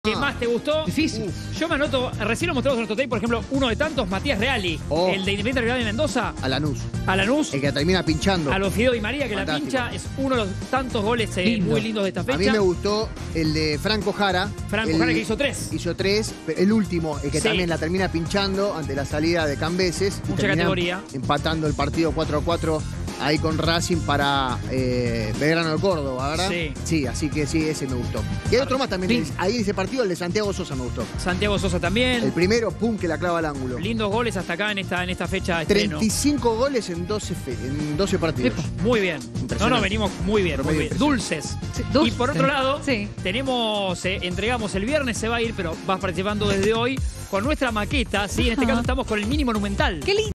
¿Qué más te gustó? Difícil. Yo me anoto, recién lo mostramos en nuestro tape, por ejemplo, uno de tantos, Matías Reali, el de Independiente Rivadavia de Mendoza, A Lanús. a Lanús, El que termina pinchando. a los Fideo y María, que Fantástico. la pincha, es uno de los tantos goles muy lindos de esta fecha. A mí me gustó el de Franco Jara. Franco Jara, que hizo 3. Hizo 3, el último, el que Sí. también la termina pinchando ante la salida de Cambeses. y Mucha termina categoría. Empatando el partido 4-4 ahí con Racing para Belgrano de Córdoba, ¿verdad? Sí. Sí, así que sí, ese me gustó. Y hay otro más también, ahí en ese partido, el de Santiago Sosa me gustó. Santiago Sosa también. El primero, pum, que la clava al ángulo. Lindos goles hasta acá en esta fecha de estreno. 35 goles en 12 partidos. Muy bien. No, venimos muy bien, muy bien. Dulces. Sí, Y por otro lado, sí. tenemos, entregamos el viernes, se va a ir, pero vas participando desde hoy con nuestra maqueta, ¿sí? En este caso estamos con el mini monumental. ¡Qué lindo!